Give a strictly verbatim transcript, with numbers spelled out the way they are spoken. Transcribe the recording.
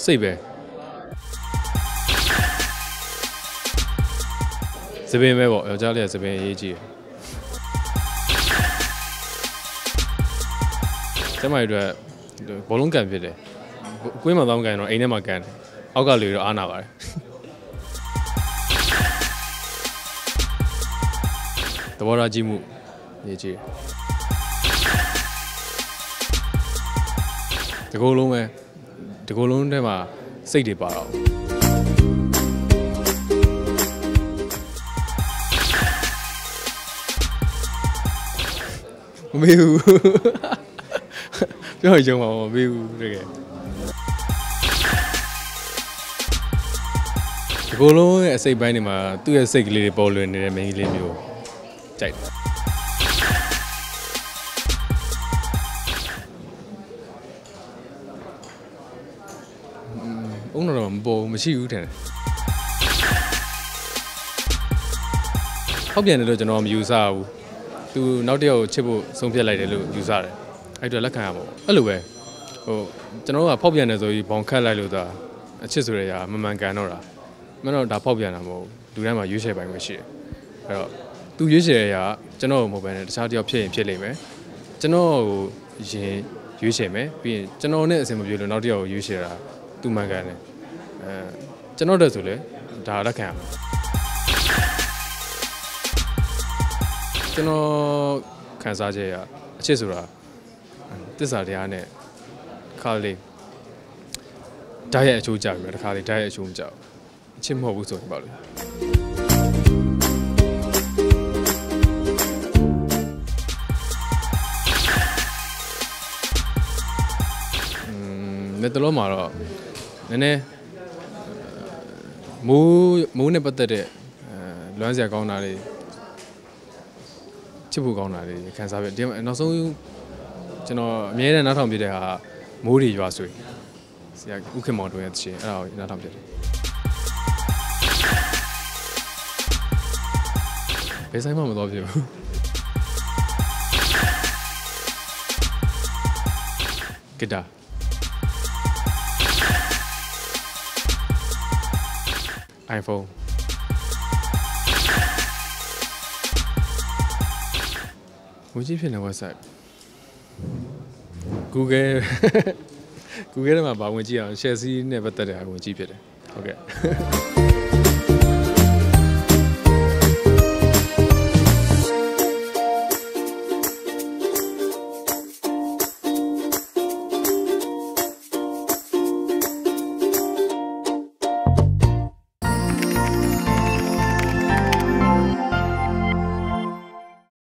စိတ်ပဲစပင်းပဲပေါ့ယောက်ျားလေးကစပင်းအရေးကြီးတယ်ကျမတို့ဘောလုံးကန်ဖြစ်တယ်ကွင်းမှာတောင်းကန်တော့အိမ်ထဲမှာကန်တယ်အောက်ကလူတော့အားနာပါတယ်သဘောထားကြည့်မှုရေးကြည့်ဒီကုလုံးပဲဒီကုလုံးထဲမှာစိတ်တွေပါတော့မမေဘူးပြောရကြမှာမမေဘူးတကယ်ဒီကုလုံးရဲ့အစိတ်ပိုင်းတွေမှာသူ့ရဲ့စိတ်ကလေးတွေပေါ်လွင်နေတဲ့မိန်းကလေးမျိုးကြိုက်တယ်အုံတော့မပေါ်မရှိဘူးတဲ့ဟုတ်ပြန်တယ်လို့ကျွန်တော်မယူဆဘူးသူနောက်တစ်ယောက်ချစ်ဖို့ဆုံးဖြတ်လိုက်တယ်လို့ယူဆတယ်အဲ့တော့လက်ခံရမှာပေါ့အဲ့လိုပဲဟိုကျွန်တော်ကဖောက်ပြန်တယ်ဆိုပြီးဘောင်ခတ်လိုက်လို့သာအချစ်ဆိုတဲ့အရာမမှန်ကန်တော့တာမင်းတော့ဒါဖောက်ပြန်တာမဟုတ်လူတိုင်းမှာရွေးချယ်ပိုင်းပဲရှိတယ်အဲ့တော့သူရွေးချယ်တဲ့အရာကျွန်တော်မဟုတ်ဘဲနဲ့တခြားတစ်ယောက်ဖြစ်ရင်ဖြစ်လိမ့်မယ်ကျွန်တော်ကိုရင်ရွေးချယ်မယ်ပြီးရင်ကျွန်တော်နဲ့အဆင်မပြေလို့နောက်တစ်ယောက်ကိုရွေးချယ်တာသူမှန်ကန်တယ်အဲကျွန်တော်တက်ဆိုလေဒါလက်ခံရမှာကျွန်တော်ခံစားချက်ရအချစ်ဆိုတာတစ္ဆာတရားနဲ့ခါလေးဓာတ်ရဲ့အချိုးကြပြီတခါလေးဓာတ်ရဲ့အချိုးမကြောက်အချစ်မဟုတ်ဘူးဆိုရင်ပါလို့อืมလက်တလုံးမှာတော့နည်းနည်းမိုးမိုးနဲ့ပတ်သက်တဲ့လွမ်းစရာကောင်းတာတွေချစ်ဖို့ကောင်းတာတွေခံစားပြီးဒီနောက်ဆုံးကျွန်တော်အမြဲတမ်းနားထောင်ပြတဲ့ဟာမိုးတွေရွာဆွေဆရာဥခင်မောင်တို့ရဲ့တခြင်းအဲ့ဒါကိုနားထောင်ပြတယ်ဘယ်ဆိုင်မှမတော်ပြဘူးဂီတာiPhoneဝင်ကြည့်ဖြစ်နေ website Google Google ထဲမှာပါဝင်ကြည့်အောင် Chelsea နဲ့ပတ်သက်တဲ့ဝင်ကြည့်ဖြစ်တယ်ဟုတ်ကဲ့